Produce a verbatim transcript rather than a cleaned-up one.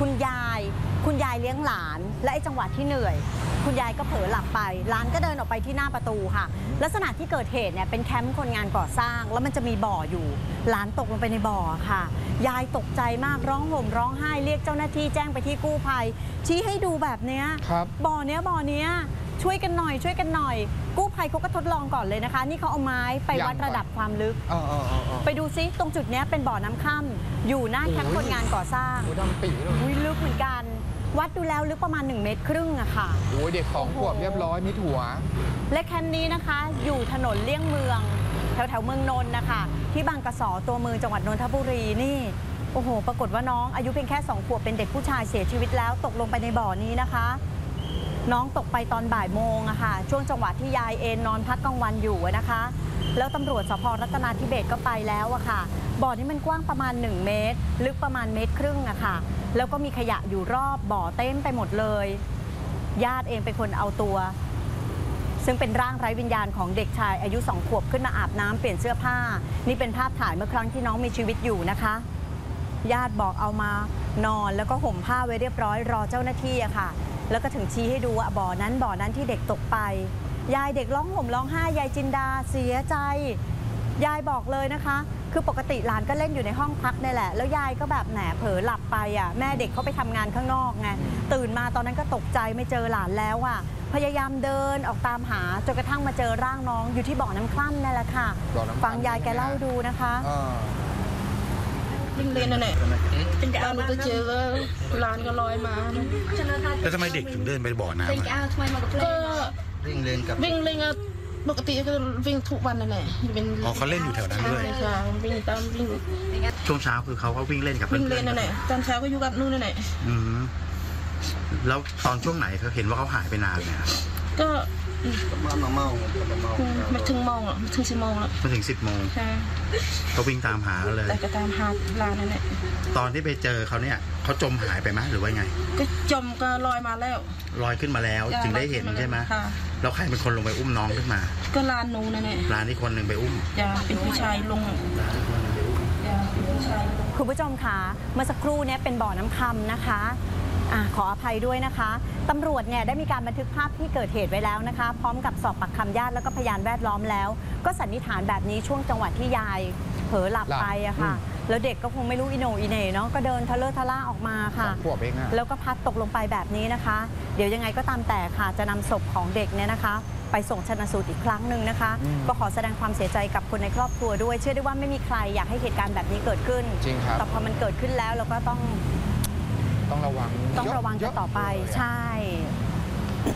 คุณยายคุณยายเลี้ยงหลานและไอ้จังหวะที่เหนื่อยคุณยายก็เผลอหลับไปหลานก็เดินออกไปที่หน้าประตูค่ะลักษณะที่เกิดเหตุเนี่ยเป็นแคมป์คนงานก่อสร้างแล้วมันจะมีบ่ออยู่หลานตกลงไปในบ่อค่ะยายตกใจมากร้องห่มร้องไห้เรียกเจ้าหน้าที่แจ้งไปที่กู้ภัยชี้ให้ดูแบบเนี้ยบ่อเนี้ยบ่อเนี้ยช่วยกันหน่อยช่วยกันหน่อยกู้ภัยเขาก็ทดลองก่อนเลยนะคะนี่เขาเอาไม้ไปวัดระดับความลึกไปดูซิตรงจุดนี้เป็นบ่อน้ำค่ำอยู่หน้าแคมป์คนงานก่อสร้างดำปีเลยอุ้ยลึกเหมือนกันวัดดูแล้วลึกประมาณหนึ่งเมตรครึ่งอะค่ะโอ้ยเด็กสองขวบเรียบร้อยมิดหัวและแคมป์นี้นะคะอยู่ถนนเลี่ยงเมืองแถวแถวเมืองนนท์นะคะที่บางกระสอตัวเมืองจังหวัดนนทบุรีนี่โอ้โหปรากฏว่าน้องอายุเพียงแค่สองขวบเป็นเด็กผู้ชายเสียชีวิตแล้วตกลงไปในบ่อนี้นะคะน้องตกไปตอนบ่ายโมงอะค่ะช่วงจังหวะที่ยายเอนนอนพักกลางวันอยู่นะคะแล้วตำรวจสภ.รัตนาธิเบศก็ไปแล้วอะค่ะบ่อนี้มันกว้างประมาณหนึ่งเมตรลึกประมาณเมตรครึ่งอะค่ะแล้วก็มีขยะอยู่รอบบ่อเต็มไปหมดเลยญาติเองเป็นคนเอาตัวซึ่งเป็นร่างไร้วิญญาณของเด็กชายอายุสองขวบขึ้นมาอาบน้ำเปลี่ยนเสื้อผ้านี่เป็นภาพถ่ายเมื่อครั้งที่น้องมีชีวิตอยู่นะคะญาติบอกเอามานอนแล้วก็ห่มผ้าไว้เรียบร้อยรอเจ้าหน้าที่อะค่ะแล้วก็ถึงชี้ให้ดูว่าบ่อนั้นบ่อนั้นที่เด็กตกไปยายเด็กร้องห่มร้องไห้ยายจินดาเสียใจยายบอกเลยนะคะคือปกติหลานก็เล่นอยู่ในห้องพักนี่แหละแล้วยายก็แบบแหนเผลอหลับไปอ่ะแม่เด็กเขาไปทำงานข้างนอกไงตื่นมาตอนนั้นก็ตกใจไม่เจอหลานแล้วอ่ะพยายามเดินออกตามหาจนกระทั่งมาเจอร่างน้องอยู่ที่บ่อน้ำคร่ำนั่นแหละค่ะฟังยายแกเล่าดูนะคะวิ่งเล่นนั่นแหละตอนหนูไปเจอก็ลานก็ลอยมาแล้วทำไมเด็กถึงเดินไปบ่อน้ำก็วิ่งเล่นกับวิ่งเล่นก็ปกติก็วิ่งทุกวันนั่นแหละเป็นอ๋อเขาเล่นอยู่แถวนั้นด้วยใช่วิ่งตามวิ่งช่วงเช้าคือเขาก็วิ่งเล่นกับเพื่อนวิ่งเล่นนั่นแหละตอนเช้าก็อยู่กับนู่นนั่นแหละอืมแล้วตอนช่วงไหนเขาเห็นว่าเขาหายไปนานเนี่ยก็มาเมาเมาไม่ถึงโมงหรอกไม่ถึงสิบโมงหรอกไม่ถึงสิบโมงใช่เขาวิ่งตามหาเลยแต่ก็ตามหาลานนั่นแหละตอนที่ไปเจอเขาเนี่ยเขาจมหายไปไหมหรือว่าไงก็จมก็ลอยมาแล้วลอยขึ้นมาแล้วจึงได้เห็นใช่ไหมแล้วใครเป็นคนลงไปอุ้มน้องขึ้นมาก็ลานหนูนั่นแหละลานที่คนหนึ่งไปอุ้มจะเป็นผู้ชายลงคุณผู้ชมคะเมื่อสักครู่นี้เป็นบ่อน้ำคำนะคะอ่าขออภัยด้วยนะคะตำรวจเนี่ยได้มีการบันทึกภาพที่เกิดเหตุไว้แล้วนะคะพร้อมกับสอบปากคำญาติแล้วก็พยานแวดล้อมแล้วก็สันนิษฐานแบบนี้ช่วงจังหวะที่ยายเผลอหลับไปอะค่ะแล้วเด็กก็คงไม่รู้อิโหนอิเหน่เนาะก็เดินทะเลอะทะล่าออกมาค่ะแล้วก็พัดตกลงไปแบบนี้นะคะเดี๋ยวยังไงก็ตามแต่ค่ะจะนำศพของเด็กเนี่ยนะคะไปส่งชันสูตรอีกครั้งหนึ่งนะคะก็ขอแสดงความเสียใจกับคนในครอบครัวด้วยเชื่อได้ว่าไม่มีใครอยากให้เหตุการณ์แบบนี้เกิดขึ้นจริงครับแต่พอมันเกิดขึ้นแล้วเราก็ต้องต้องระวังต้องระวังกันต่อไปใช่